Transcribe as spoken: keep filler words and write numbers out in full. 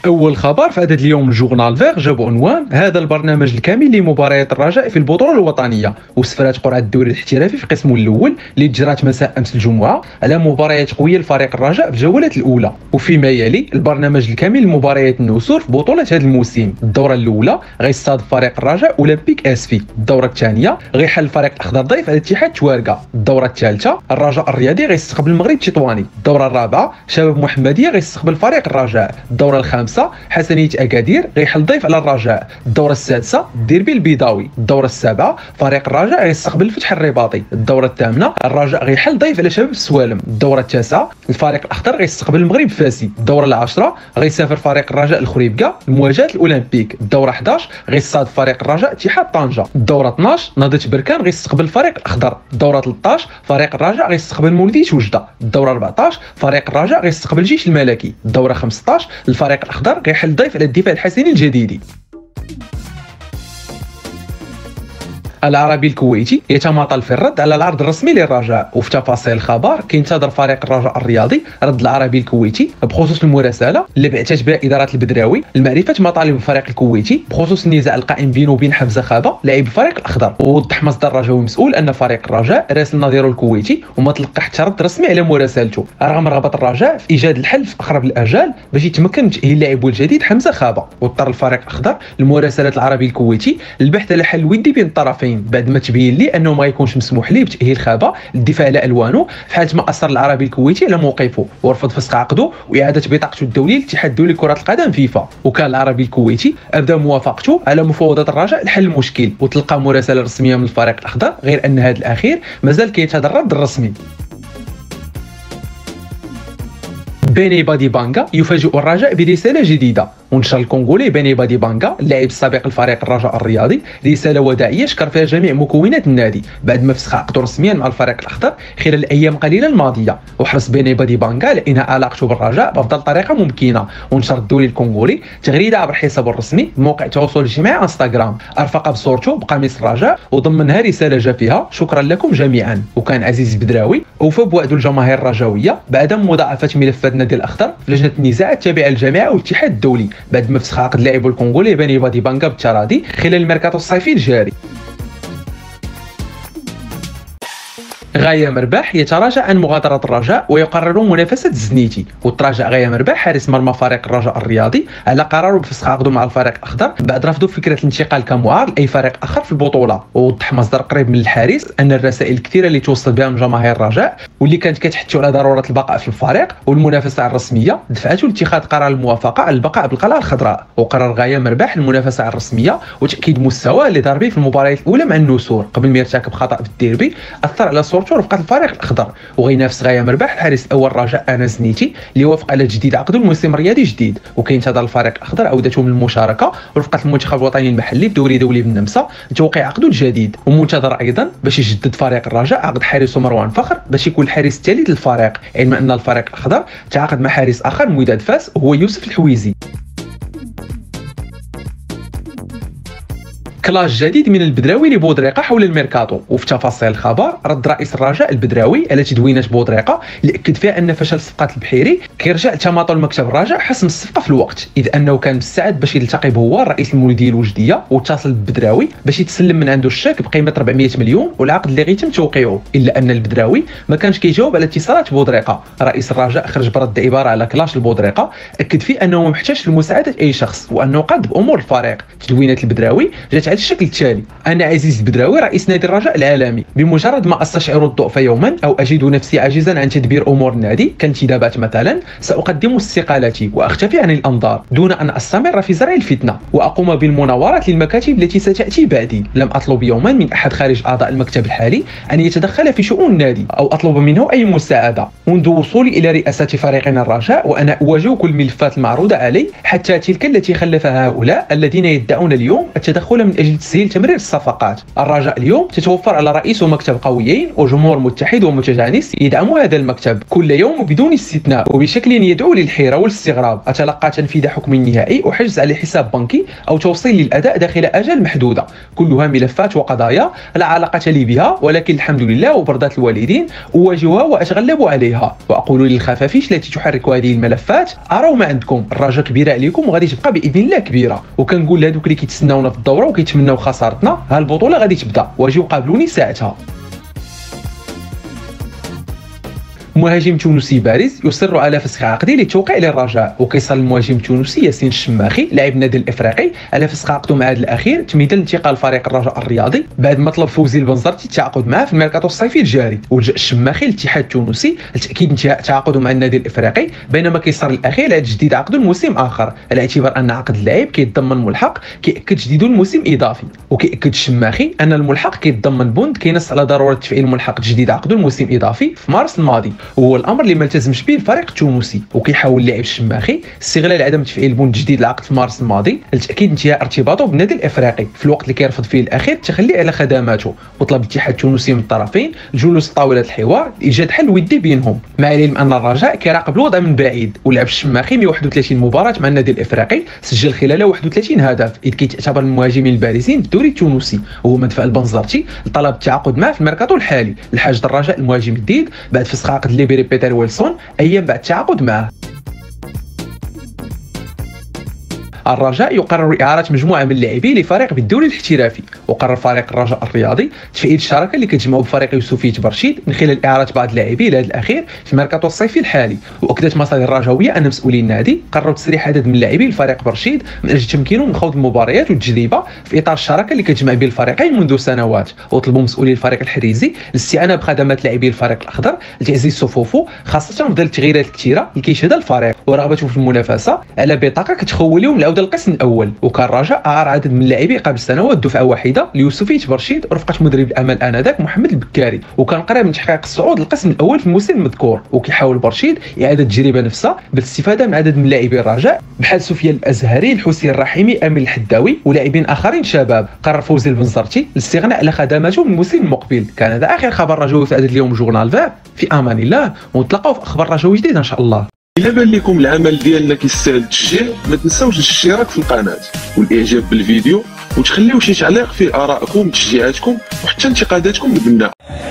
اول خبر في هذا اليوم الجورنال فيغ جاب عنوان هذا البرنامج الكامل لمباريات الرجاء في البطوله الوطنيه، وسفرات قرعه الدوري الاحترافي في قسمه الاول اللي جرات مساء امس الجمعه على مباريات قويه لفريق الرجاء في الجولات الاولى. وفيما يلي البرنامج الكامل لمباريات النسور في بطوله هذا الموسم. الدوره الاولى غيستضاف فريق الرجاء اولمبيك اسفي، الدوره الثانيه غيحل الفريق الاخضر ضيف على اتحاد توارقه، الدوره الثالثه الرجاء الرياضي غيستقبل المغرب التطواني، الدوره الرابعه شباب محمديه غيستقبل فريق الرجاء، الدوره الخامسه حسنيه اكادير غيحل ضيف على الرجاء، الدوره السادسه الديربي البيضاوي، الدوره السابعه فريق الرجاء غيستقبل الفتح الرباطي، الدوره الثامنه الرجاء غيحل ضيف على شباب السوالم، الدوره التاسعه الفريق الاخضر غيستقبل المغرب فاسي، الدوره العاشره غيسافر فريق الرجاء الخريبكه لمواجهه الاولمبيك، الدوره احد عشر غيصادف فريق الرجاء اتحاد طنجه، الدوره اثناش نهضه بركان غيستقبل الفريق الاخضر، الدوره ثلاثطاش فريق الرجاء غيستقبل مولوديه وجده، الدوره أربعطاش فريق الرجاء غيستقبل الجيش الملكي، الدوره خمسطاش الفريق الاخضر غيحل ضيف على الدفاع الحسني الجديدي. العربي الكويتي يتماطل في الرد على العرض الرسمي للرجاء. وفي تفاصيل الخبر كينتظر فريق الرجاء الرياضي رد العربي الكويتي بخصوص المراسله اللي بعثت بها اداره البدراوي لمعرفه مطالب الفريق الكويتي بخصوص النزاع القائم بينه وبين حمزه خابه لاعب الفريق الاخضر. ووضح مصدر رجاوي مسؤول ان فريق الرجاء راسل نظيره الكويتي وما تلقى حتى رد رسمي على مراسلته، رغم رغبه الرجاء في ايجاد الحل في اقرب الاجال باش يتمكن من تاهيل لاعبه الجديد حمزه خابه. واضطر الفريق الاخضر لمراسله العربي الكويتي للبحث على حل ودي بين الطرفين، بعد ما تبين لي انه ما يكونش مسموح ليه بتاهيل خابه للدفاع على الوانه في حاله ما اصر العربي الكويتي على موقفه ورفض فسخ عقده واعاده بطاقته الدوليه للاتحاد الدولي لكره القدم فيفا. وكان العربي الكويتي ابدا موافقته على مفاوضات الرجاء لحل المشكل وتلقى مراسله رسميه من الفريق الاخضر، غير ان هذا الاخير مازال كينتظر الرد الرسمي. بيني بادي بانغا يفاجئ الرجاء برساله جديده. ونشر الكونغولي بيني بادي بانغا اللاعب السابق لفريق الرجاء الرياضي رساله وداعيه شكر فيها جميع مكونات النادي بعد ما فسخ عقده رسميا مع الفريق الاخضر خلال الايام قليله الماضيه. وحرص بيني بادي بانغا على انهاء علاقته بالرجاء بافضل طريقه ممكنه. ونشر الدولي الكونغولي تغريده عبر حسابه الرسمي بموقع التواصل الاجتماعي انستغرام ارفق بصورته بقميص الرجاء وضمنها رساله جا فيها شكرا لكم جميعا. وكان عزيز البدراوي اوفى بوعده الجماهير الرجاويه بعدم مضاعفه ملفات النادي الاخضر في لجنه النزاعات التابعه للجامعه والاتحاد الدولي بعد ما فسخ عقد لاعب الكونغولي بيني بادي بانغا بالتراضي خلال الميركاتو الصيفي الجاري. غاية مرباح يتراجع عن مغادرة الرجاء ويقرر منافسة الزنيتي. وتراجع غاية مرباح حارس مرمى فريق الرجاء الرياضي على قراره بفسخ عقده مع الفريق الاخضر بعد رفضه فكرة الانتقال كمعار لاي فريق اخر في البطولة. ووضح مصدر قريب من الحارس ان الرسائل الكثيرة اللي توصل بها من جماهير الرجاء واللي كانت كتحث على ضرورة البقاء في الفريق والمنافسة الرسمية دفعته لاتخاذ قرار الموافقة على البقاء بالقلعة الخضراء. وقرر غاية مرباح المنافسة الرسمية وتأكيد مستواه اللي ضرب به في المباريات الاولى مع النسور قبل ما يرتكب خطأ في الديربي اثر على صورته رفقة الفريق الاخضر. وغينافس غاية مرباح الحارس الاول رجاء انا زنيتي اللي وافق على تجديد عقده لموسم رياضي جديد. وكينتظر الفريق الاخضر عودته من المشاركه ورفقه المنتخب الوطني المحلي في دوري دولي بالنمسا لتوقيع عقده الجديد. ومنتظر ايضا باش يجدد فريق الرجاء عقد حارسه مروان فخر باش يكون الحارس الثالث للفريق، علما ان الفريق الاخضر تعاقد مع حارس اخر من وداد فاس وهو يوسف الحويزي. كلاش جديد من البدراوي لبودريقه حول الميركاتو. وفي تفاصيل الخبر رد رئيس الرجاء البدراوي على تدوينات بودريقه اللي اكد فيها ان فشل صفقه البحيري كيرجع لتماطل مكتب الرجاء حسم الصفقه في الوقت، اذ انه كان مستعد باش يلتقي هو رئيس المولوديه الوجديه واتصل بالبدراوي باش يتسلم من عنده الشيك بقيمه أربعمائة مليون والعقد اللي غيتم توقيعه، الا ان البدراوي ما كانش كيجاوب على اتصالات بودريقه. رئيس الرجاء خرج برد عباره على كلاش البودريقه اكد فيه انه ما محتاجش لمساعده اي شخص وانه قاد بامور الفريق. تدوينات البدراوي جات على الشكل التالي: انا عزيز البدراوي رئيس نادي الرجاء العالمي، بمجرد ما استشعر الضعف يوما او اجد نفسي عاجزا عن تدبير امور النادي كانتدابات مثلا ساقدم استقالتي واختفي عن الانظار دون ان استمر في زرع الفتنه واقوم بالمناورات للمكاتب التي ستاتي بعدي. لم اطلب يوما من احد خارج اعضاء المكتب الحالي ان يتدخل في شؤون النادي او اطلب منه اي مساعده. منذ وصولي الى رئاسه فريقنا الرجاء وانا اواجه كل الملفات المعروضه علي حتى تلك التي خلفها هؤلاء الذين يدعون اليوم التدخل من اجل تسهيل تمرير الصفقات. الرجاء اليوم تتوفر على رئيس ومكتب قويين وجمهور متحد ومتجانس يدعم هذا المكتب كل يوم بدون استثناء وبشكل يدعو للحيرة والاستغراب. أتلقى تنفيذ حكم نهائي وحجز على حساب بنكي أو توصيل للأداء داخل أجل محدودة، كلها ملفات وقضايا لا علاقة لي بها، ولكن الحمد لله وبرضات الوالدين أواجهها وأتغلب عليها. وأقول للخفافيش التي تحرك هذه الملفات أراو ما عندكم، الرجاء كبيرة عليكم وغادي تبقى بإذن الله كبيرة. وكنقول لهذوك اللي كيتسناونا في الدورة وكيتمناو خسارتنا، ها البطولة غادي تبدا واجيو قابلوني ساعتها. مهاجم تونسي بارز يصر على فسخ عقده للتوقيع للرجاء. وكيصل المهاجم التونسي ياسين الشماخي لاعب النادي الافريقي على فسخ عقده مع هذا الاخير تمهيدا لانتقال فريق الرجاء الرياضي بعد ما طلب فوزي البنزرتي التعاقد معه في الميركاتو الصيفي الجاري. ولجا الشماخي للاتحاد التونسي لتاكيد انتهاء تعاقده مع النادي الافريقي، بينما كيصر الاخير على تجديد عقده لموسم اخر على اعتبار ان عقد اللاعب كيتضمن ملحق كيأكد تجديده لموسم اضافي. وكيأكد الشماخي ان الملحق كيتضمن بوند كينص على ضروره تفعيل الملحق تجديد عقده لموسم اضافي في مارس الماضي، وهو الامر اللي ما التزمش به الفريق التونسي. وكيحاول اللاعب الشماخي استغلال عدم تفعيل بوند جديد العقد في مارس الماضي لتاكيد انتهاء ارتباطه بالنادي الافريقي في الوقت اللي كيرفض فيه الاخير التخلي على خدماته. وطلب الاتحاد التونسي من الطرفين الجلوس طاوله الحوار لايجاد حل ودي بينهم، مع العلم ان الرجاء كيراقب الوضع من بعيد. ولعب الشماخي مئة وواحد وثلاثين مباراه مع النادي الافريقي، سجل خلالها واحد وثلاثين هدف، اذ كيتعتبر المهاجمين البارزين في الدوري التونسي. وهو مدفع البنزرتي لطلب التعاقد معه في الميركاتو الحالي لحاجه الرجاء المهاجم الجديد بعد فسخ عقد ليبيري بيتر ويلسون ايام بعد التعاقد معه. الرجاء يقرر إعارة مجموعة من اللاعبين لفريق بالدوري الاحترافي. وقرر فريق الرجاء الرياضي تفعيل الشراكة اللي كتجمعوا بفريق يوسفية برشيد من خلال إعارة بعض اللاعبين لهذا الأخير في الميركاتو الصيفي الحالي. وأكدت مصادر رجاوية أن مسؤولي النادي قرروا تسريح عدد من اللاعبين لفريق برشيد من أجل تمكينهم من خوض المباريات والتجربة في إطار الشراكة اللي كتجمع بين الفريقين منذ سنوات. وطلبوا مسؤولي الفريق الحريزي الاستعانة بخدمات لاعبي الفريق الأخضر لتعزيز صفوفه، خاصة في ظل التغييرات الكثيرة اللي كيشهدها الفريق ورغبته في المنافسة على بطاقة كتخول لهم العودة للقسم الأول. وكان الرجاء أعار عدد من اللاعبين قبل سنوات دفعة واحدة ليوسفية برشيد رفقة مدرب الأمل آنذاك محمد البكاري، وكان قريب من تحقيق الصعود للقسم الأول في الموسم المذكور. وكيحاول برشيد إعادة التجربة نفسها بالاستفادة من عدد من لاعبي الرجاء بحال سفيان الأزهري، الحسين الرحيمي، أمين الحداوي ولاعبين آخرين شباب. قرر فوزي البنزرتي الاستغناء على خدماته من الموسم المقبل. كان هذا آخر خبر رجوي في عدد اليوم جورنال فاب. في أمان الله ونتلاقاو في أخبار رجوي جديدة إن شاء الله. إلا بان لكم العمل ديالنا كيستاهل التشجيع، ما تنساوش الاشتراك في القناة والاعجاب بالفيديو وتخليو شي تعليق فيه آرائكم وتشجيعاتكم وحتى انتقاداتكم البناء.